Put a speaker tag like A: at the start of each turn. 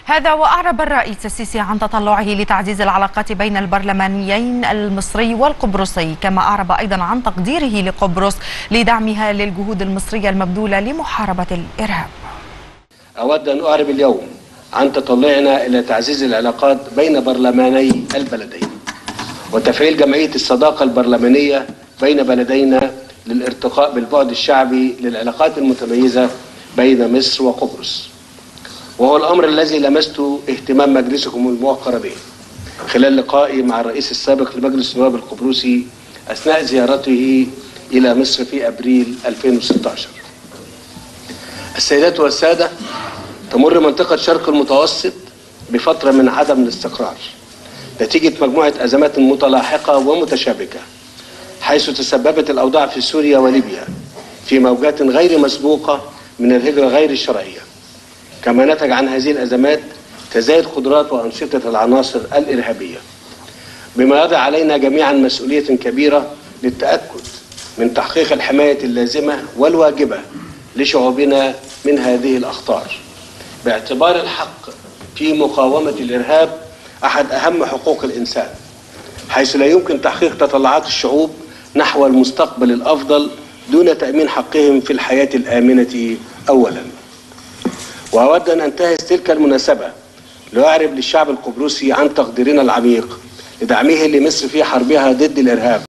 A: هذا وأعرب الرئيس السيسي عن تطلعه لتعزيز العلاقات بين البرلمانيين المصري والقبرصي، كما أعرب أيضا عن تقديره لقبرص لدعمها للجهود المصرية المبذولة لمحاربة الإرهاب.
B: أود أن أعرب اليوم عن تطلعنا إلى تعزيز العلاقات بين برلماني البلدين وتفعيل جمعية الصداقة البرلمانية بين بلدينا للارتقاء بالبعد الشعبي للعلاقات المتميزة بين مصر وقبرص، وهو الأمر الذي لمست اهتمام مجلسكم الموقر به خلال لقائي مع الرئيس السابق لمجلس النواب القبرصي أثناء زيارته إلى مصر في أبريل 2016. السيدات والسادة، تمر منطقة شرق المتوسط بفترة من عدم الاستقرار نتيجة مجموعة أزمات متلاحقة ومتشابكة، حيث تسببت الأوضاع في سوريا وليبيا في موجات غير مسبوقة من الهجرة غير الشرعية، كما نتج عن هذه الأزمات تزايد قدرات وأنشطة العناصر الإرهابية، بما يضع علينا جميعا مسؤولية كبيرة للتأكد من تحقيق الحماية اللازمة والواجبة لشعوبنا من هذه الأخطار، باعتبار الحق في مقاومة الإرهاب أحد أهم حقوق الإنسان، حيث لا يمكن تحقيق تطلعات الشعوب نحو المستقبل الأفضل دون تأمين حقهم في الحياة الآمنة أولا. وأود أن أنتهز تلك المناسبة لأعرب للشعب القبرصي عن تقديرنا العميق لدعمه لمصر في حربها ضد الإرهاب.